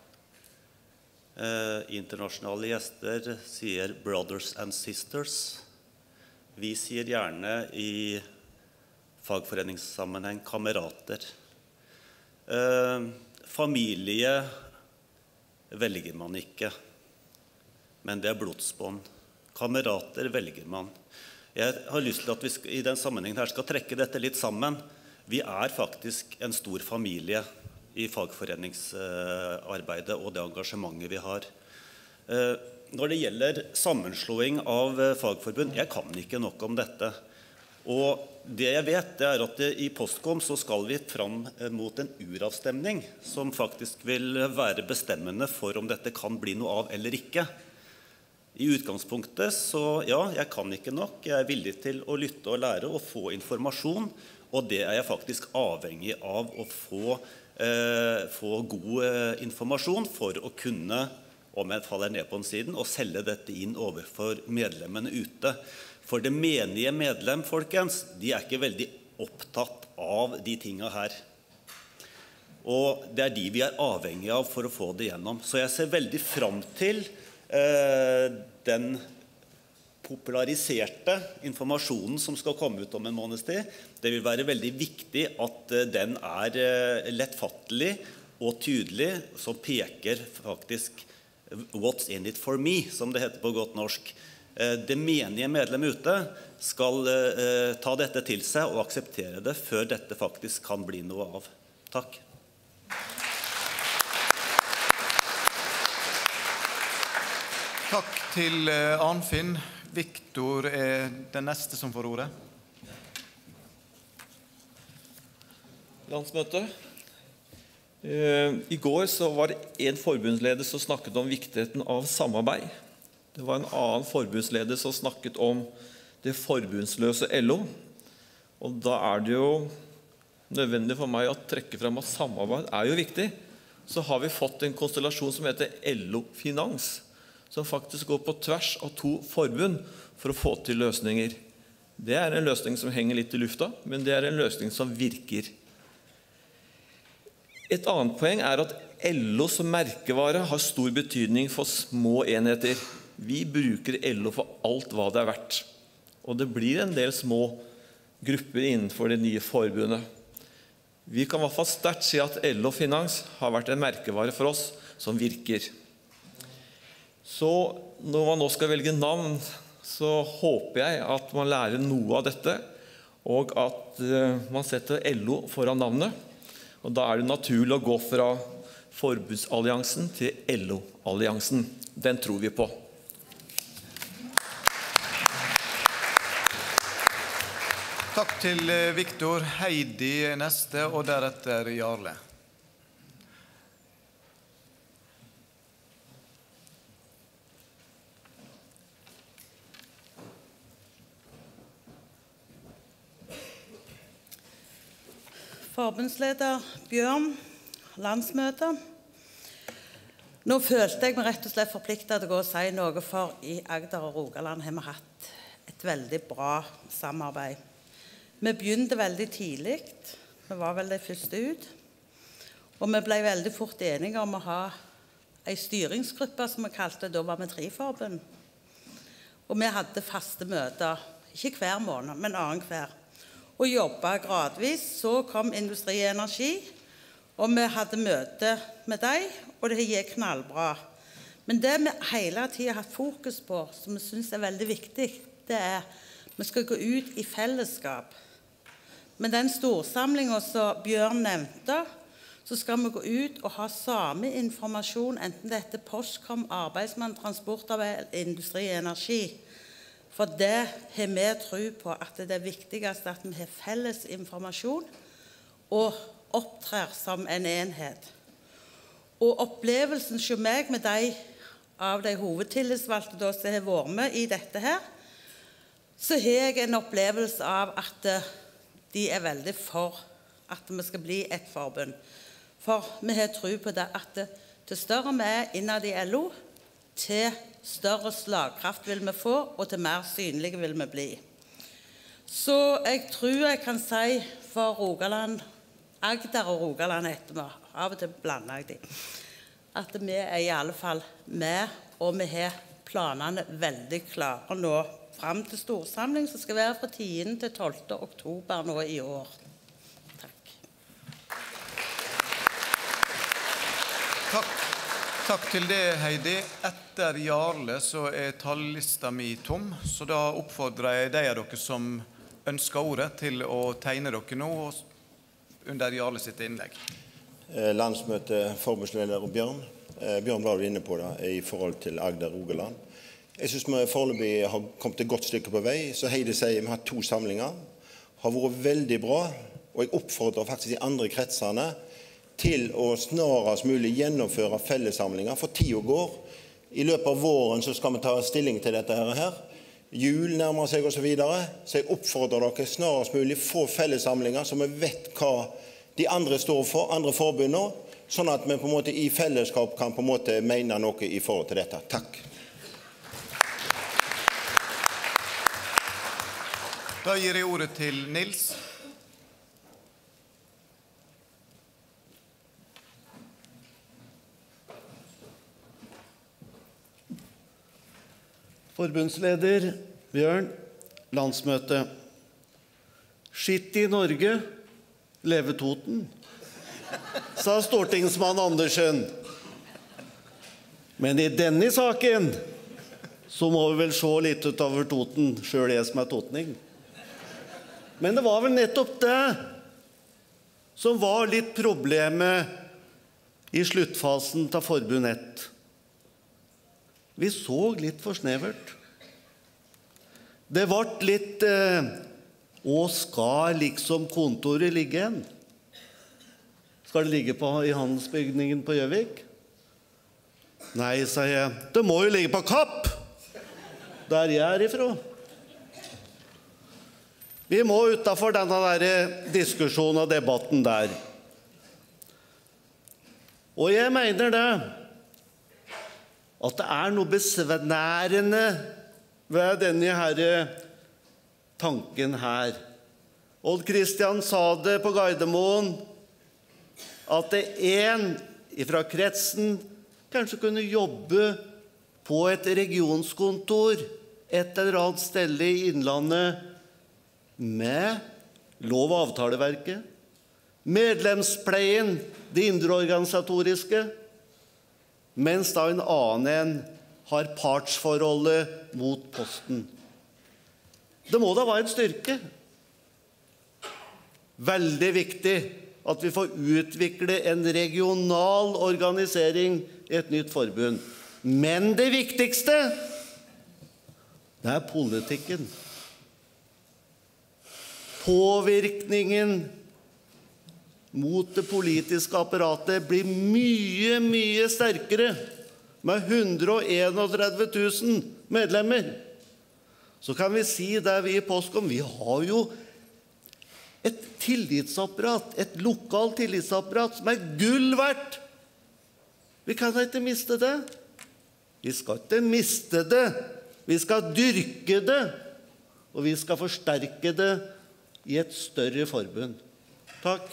Eh, internasjonale gjester sier brothers and sisters. Vi sier gjerne i fagforeningssammenheng kamerater. Eh, familie velger man ikke, men det er blodsbånd. Kamerater velger man. Jeg har lyst til at vi skal, i den sammenhengen her skal trekke dette litt sammen. Vi er faktisk en stor familie i fagforeningsarbeidet og det engasjementet vi har. Når det gjelder sammenslåing av fagforbund, jeg kan ikke nok om dette. Og det jeg vet, det er at i Postkom så skal vi fram mot en uravstemning som faktisk vil være bestemmende for om dette kan bli noe av eller ikke. I utgangspunktet så, ja, jeg kan ikke nok. Jeg er villig til å lytte og lære og få informasjon, og det er jeg faktisk avhengig av å få Eh, få god eh, informasjon for å kunne, om jeg faller ned på den siden, og selge dette inn overfor medlemmene ute. For det menige medlem, folkens, de er ikke veldig opptatt av de tingene her. Og det er de vi er avhengige av for å få det gjennom. Så jeg ser veldig fram til eh, den populariserte informasjonen som skal komme ut om en måneds tid. Det vil være veldig viktig at den er lettfattelig og tydelig, som peker faktisk what's in it for me, som det heter på godt norsk. Det menige medlem ute skal ta dette til seg og akseptere det før dette faktisk kan bli noe av. Takk. Takk til Arnfinn. Viktor er den neste som får ordet. Landsmøte. I går så var det en forbundsleder som snakket om viktigheten av samarbeid. Det var en annen forbundsleder som snakket om det forbundsløse L O. Og da er det jo nødvendig for meg å trekke frem at samarbeid er jo viktig. Så har vi fått en konstellasjon som heter L O Finans, som faktisk går på tvers av to forbund for å få til løsninger. Det er en løsning som henger litt i lufta, men det er en løsning som virker. Et annet poeng er at L O som merkevare har stor betydning for små enheter. Vi bruker L O for alt hva det er verdt. og det blir en del små grupper innenfor det nye forbundet. Vi kan i hvert fall sterkt si at L O Finans har vært en merkevare for oss som virker. Så når man nå skal velge navn, så håper jeg at man lærer noe av dette, og at man setter L O foran navnet. Og da er det naturlig å gå fra Forbundsalliansen til L O-alliansen. Den tror vi på. Takk til Viktor. Heidi neste, og deretter Jarle. Forbundsleder Bjørn, landsmøte. Nå følte jeg meg rett og slett forpliktet til å gå og si noe, for i Agder og Rogaland har vi hatt et veldig bra samarbeid. Vi begynte veldig tidlig, vi var vel de første ut, og vi ble veldig fort enige om å ha en styringsgruppe som vi kalte, da var vi tre forbund. Og vi hadde faste møter, ikke hver måned, men annen hver. Og jobbet gradvis, så kom Industri og Energi, og vi hadde møte med dem, og det gikk knallbra. Men det vi hele tiden har hatt fokus på, som vi synes er veldig viktig, det er at vi skal gå ut i fellesskap. Med den storsamlingen som Bjørn nevnte, så skal vi gå ut og ha samme informasjon, enten dette Postkom, Arbeidsmann, Transportarbeid, Industri og Energi. For det har vi tro på at det er viktigst at vi har felles informasjon og opptrer som en enhet. Og opplevelsen hos meg med de av de hovedtillitsvalgte da, som har vært med i dette her, så har jeg en opplevelse av at de er veldig for at vi skal bli et forbund. For vi har tro på det at til større vi er innad i L O, til større slagkraft vil vi få, og til mer synlige vil vi bli. Så jeg tror jeg kan si for Rogaland, Agder og Rogaland etter meg, av og til blander jeg de, at vi er i alle fall med, og vi har planene veldig klare nå, frem til storsamling, som skal være fra tiende til tolvte oktober nå i år. Takk. Takk. Takk til det, Heidi. Etter Jarle så er tallista mi tom, så da oppfordrer jeg de av dere som ønsker ordet til å tegne dere nå under Jarle sitt innlegg. Landsmøte, forbundsleder og Bjørn. Bjørn var inne på det i forhold til Agder og Rogaland. Jeg synes vi foreløpig har kommet et godt stykke på vei, så Heidi sier vi har to samlinger. Har vært veldig bra, og jeg oppfordrer faktisk de andre kretsene til å snarest mulig gjennomføre fellessamlinger, for tiden går. I løpet av våren så skal vi ta stilling til dette her. Jul nærmer seg og så videre, så jeg oppfordrer dere snarest mulig få fellessamlinger, så vi vet hva de andre står for, andre forbundene, sånn at vi på en måte i fellesskap kan på en måte mene noe i forhold til dette. Takk. Da gir jeg ordet til Nils. Forbundsleder Bjørn, landsmøte. Skitt i Norge, leve Toten, sa stortingsmann Andersen. Men i denne saken så må vi vel se litt utover Toten, selv jeg som er totning. Men det var vel nettopp det som var litt problemet i sluttfasen til forbund ett. Vi så litt for snevert. Det ble litt eh, og skal liksom kontoret ligge hen? Skal det ligge på, i handelsbygningen på Gjøvik? Nei, sa jeg. Det må jo ligge på Kapp, der jeg er ifra. Vi må utenfor denne der diskusjonen og debatten der. Og jeg mener det, at det er noe besværende ved denne her tanken her. Odd Kristian sa det på Gardermoen, at det en fra kretsen kanskje kunne jobbe på et regionskontor et eller annet sted i innlandet med lov- og avtaleverket, medlemspleien, det indre organisatoriske, mens da en annen en har partsforholdet mot posten. Det må da være en styrke. Veldig viktig at vi får utvikle en regional organisering i et nytt forbund. Men det viktigste, det er politikken. Påvirkningen mot det politiske apparatet blir mye, mye sterkere med hundre og trettien tusen medlemmer. Så kan vi si der vi i Postkom, vi har jo et tillitsapparat, et lokalt tillitsapparat som er gull verdt. Vi kan ikke miste det. Vi skal ikke miste det. Vi skal dyrke det, og vi skal forsterke det i et større forbund. Takk.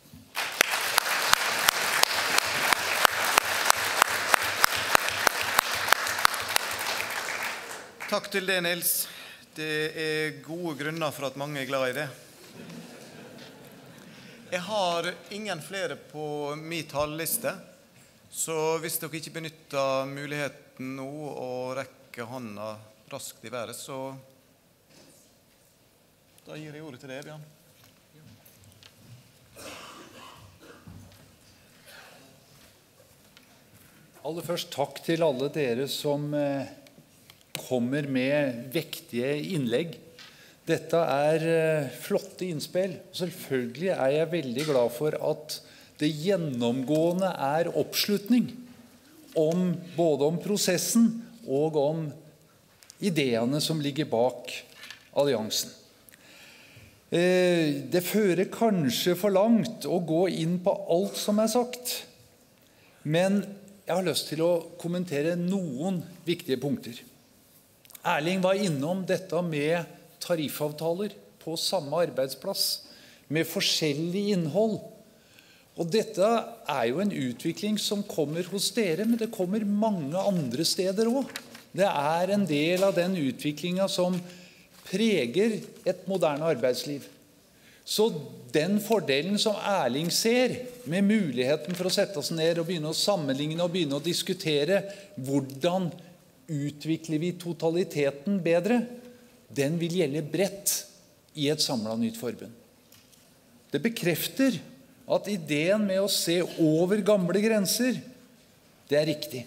Takk til det, Nils. Det er gode grunner for at mange er glad i det. Jeg har ingen flere på min talerliste, så hvis dere ikke benytter muligheten nå og rekker hånda raskt i været, så da gir jeg ordet til deg, Bjørn. Aller først takk til alle dere som kommer med vektige innlegg. Dette er flotte innspill. Selvfølgelig er jeg veldig glad for at det gjennomgående er oppslutning om både om prosessen og om ideene som ligger bak alliansen. Det fører kanskje for langt å gå inn på alt som er sagt, men jeg har lyst til å kommentere noen viktige punkter. Erling var innom dette med tariffavtaler på samme arbeidsplass, med forskjellig innhold. Og dette er jo en utvikling som kommer hos dere, men det kommer mange andre steder også. Det er en del av den utviklingen som preger et moderne arbeidsliv. Så den fordelen som Erling ser, med muligheten for å sette oss ned og begynne å sammenligne og begynne å diskutere hvordan utvikler vi totaliteten bedre, den vil gjelde bredt i et samlet nytt forbund. Det bekrefter at ideen med å se over gamle grenser, det er riktig.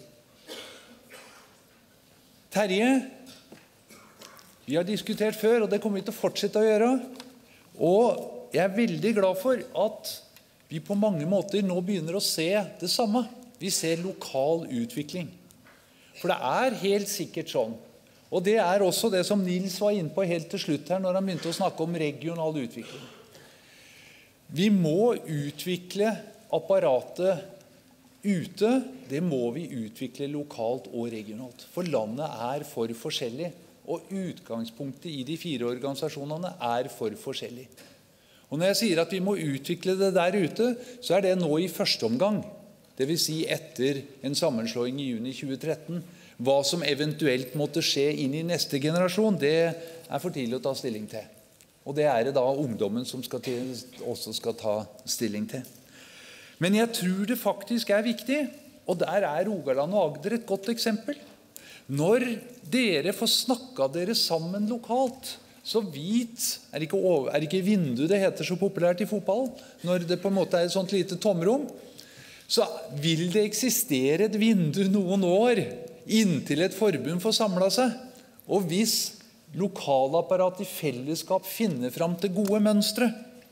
Terje, vi har diskutert før, og det kommer vi til å fortsette å gjøre. Og jeg er veldig glad for at vi på mange måter nå begynner å se det samme. Vi ser lokal utvikling. For det er helt sikkert sånn, og det er også det som Nils var inne på helt til slutt her, når han begynte å snakke om regional utvikling. Vi må utvikle apparatet ute, det må vi utvikle lokalt og regionalt. For landet er for forskjellig, og utgangspunktet i de fire organisasjonene er for forskjellig. Og når jeg sier at vi må utvikle det der ute, så er det nå i første omgang. Det vil si etter en sammenslåing i juni tjue tretten. Hva som eventuelt måtte skje inn i neste generasjon, det er for tidlig å ta stilling til. Og det er det da ungdommen som skal til, også skal ta stilling til. Men jeg tror det faktisk er viktig, og der er Rogaland og Agder et godt eksempel. Når dere får snakket dere sammen lokalt, så vidt, er ikke, er ikke vindu det heter så populært i fotball, når det på en måte er et sånt lite tomrom, så vil det eksistere et vindu noen år inntil et forbund får samlet seg. Og hvis lokalapparatet i fellesskap finner fram til gode mønstre,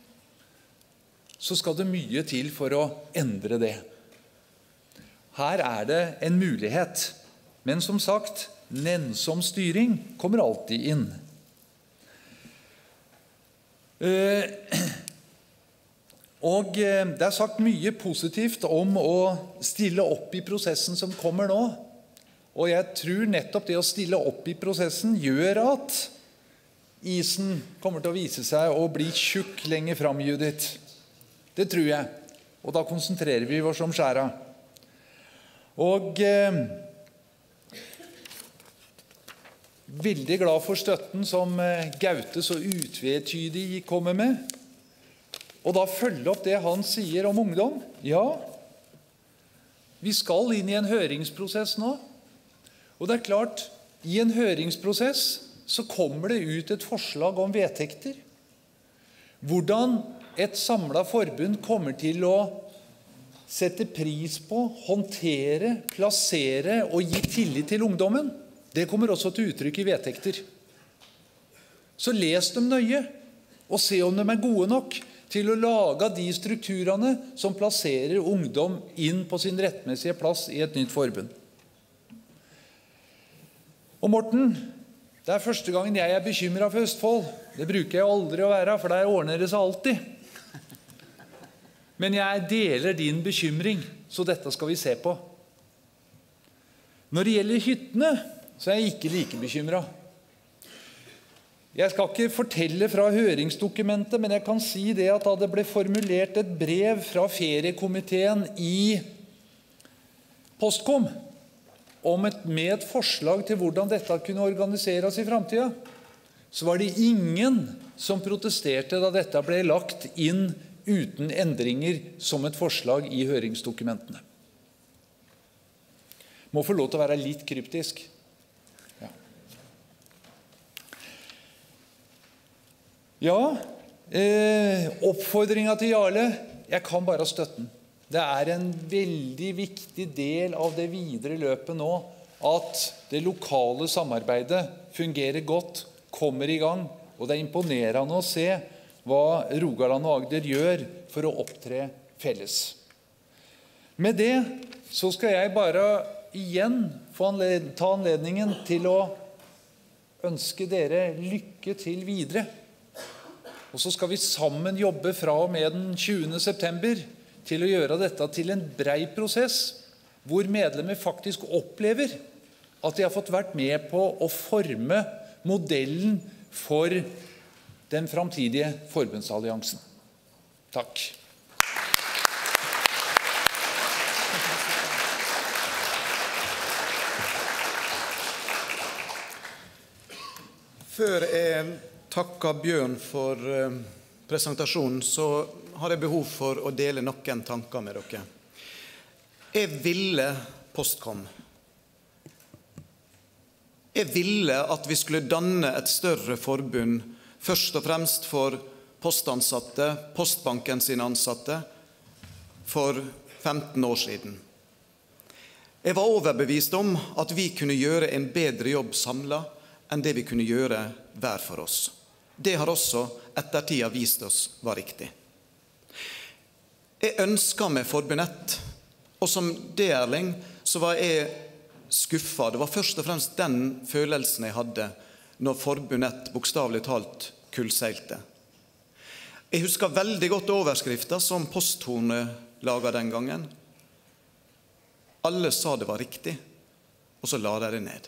så skal det mye til for å endre det. Her er det en mulighet, men som sagt, nennsom styring kommer alltid inn. Og det er sagt mye positivt om å stille opp i prosessen som kommer nå. Og jeg tror nettopp det å stille opp i prosessen gjør at isen kommer til å vise seg å bli tjukk lenger fram, Judith. Det tror jeg. Og da konsentrerer vi oss om skjæra. Og eh, veldig glad for støtten som Gaute så utvetydig kommer med. Og da følge opp det han sier om ungdom. Ja, vi skal inn i en høringsprosess nå. Og det er klart, i en høringsprosess så kommer det ut et forslag om vedtekter. Hvordan et samlet forbund kommer til å sette pris på, håndtere, plassere og gi tillit til ungdommen, det kommer også til uttrykk i vedtekter. Så les dem nøye, og se om de er gode nok til å lage de strukturene som plasserer ungdom inn på sin rettmessige plass i et nytt forbund. Og Morten, det er første gangen jeg er bekymret for Østfold. Det bruker jeg aldri å være, for der ordner det seg alltid. Men jeg deler din bekymring, så dette skal vi se på. Når det gjelder hyttene, så er jeg ikke like bekymret. Jeg skal ikke fortelle fra høringsdokumentet, men jeg kan si det at da det ble formulert et brev fra feriekomiteen i Postkom, om et, med et forslag til hvordan dette kunne organiseres i fremtiden, så var det ingen som protesterte da dette ble lagt inn uten endringer som et forslag i høringsdokumentene. Må få lov til å være litt kryptisk. Ja, ja eh, oppfordringen til Jarle, jeg kan bare støtte den. Det er en veldig viktig del av det videre løpet nå, at det lokale samarbeidet fungerer godt, kommer i gang, og det er imponerende å se hva Rogaland og Agder gjør for å opptre felles. Med det så skal jeg bare igjen få anled- ta anledningen til å ønske dere lykke til videre. Og så skal vi sammen jobbe fra og med den tjuende september til å gjøre dette til en brei prosess, hvor medlemmer faktisk opplever at de har fått vært med på å forme modellen for den framtidige forbundsalliansen. Takk. Før jeg takker Bjørn for eh, presentasjonen, så har jeg behov for å dele noen tanker med dere. Jeg ville Postkom. Jeg ville at vi skulle danne et større forbund, først og fremst for postansatte, Postbanken sine ansatte, for femten år siden. Jeg var overbevist om at vi kunne gjøre en bedre jobb samlet enn det vi kunne gjøre hver for oss. Det har også ettertida vist oss var riktig. Jeg ønsket meg forbundet, og som derling så var jeg skuffet. Det var først og fremst den følelsen jeg hadde når forbundet bokstavelig talt kullseilte. Jeg husker veldig godt overskriften som Posthornet laget den gangen. Alle sa det var riktig, og så la de det ned.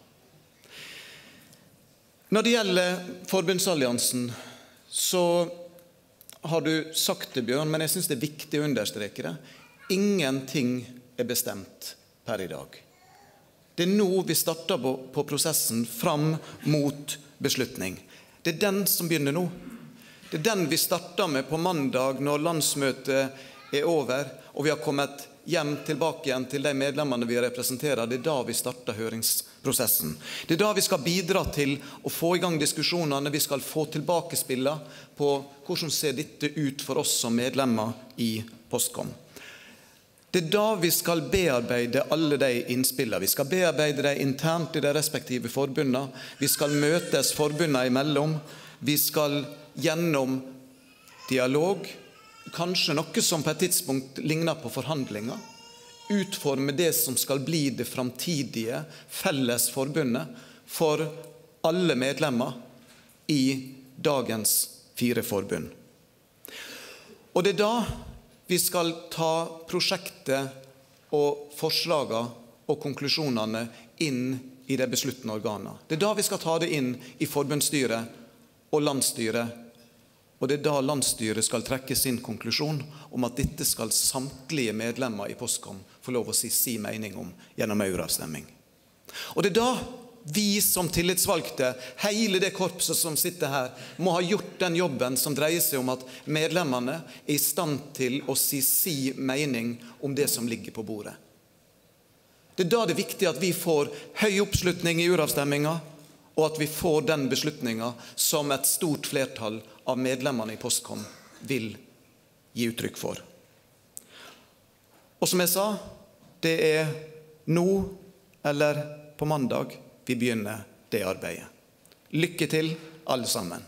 Når det gjelder forbundsalliansen, så har du sagt det, Bjørn, men jeg synes det er viktig å understreke det. Ingenting er bestemt per i dag. Det er nå vi starter på, på prosessen fram mot beslutning. Det er den som begynner nå. Det er den vi starter med på mandag når landsmøtet er over, og vi har kommet hjem tilbake igjen til de medlemmene vi representerer. Det er da vi starter høringsprosessen. Det er da vi skal bidra til å få i gang diskusjonene, vi skal få tilbake spillet på hvordan ser dette ut for oss som medlemmer i Postkom. Det er da vi skal bearbeide alle de innspillene. Vi skal bearbeide dem internt i de respektive forbundene. Vi skal møtes forbundene imellom. Vi skal gjennom dialog, kanskje noe som på et tidspunkt ligner på forhandlinger, utforme det som skal bli det framtidige felles forbundet for alle medlemmer i dagens fire forbund. Og det er da vi skal ta prosjektet og forslagene og konklusjonene inn i de besluttende organene. Det er da vi skal ta det inn i forbundsstyret og landsstyret, og det er da landsstyret skal trekke sin konklusjon om at dette skal samtlige medlemmer i Postkom få lov å si sin mening om gjennom euravstemning. Og det er da Vi som tillitsvalgte, hele det korpset som sitter her, må ha gjort den jobben som dreier seg om at medlemmene er i stand til å si si mening om det som ligger på bordet. Det er da det er viktig at vi får høy oppslutning i uravstemminga, og at vi får den beslutninga som et stort flertall av medlemmene i Postkom vil gi uttrykk for. Og som jeg sa, det er nå eller på mandag vi begynner det arbeidet. Lykke til, alle sammen.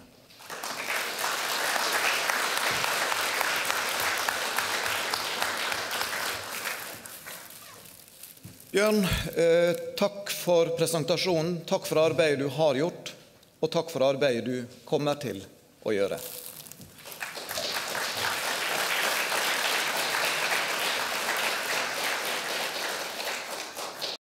Bjørn, eh, takk for presentasjonen, takk for arbeidet du har gjort, og takk for arbeidet du kommer til å gjøre.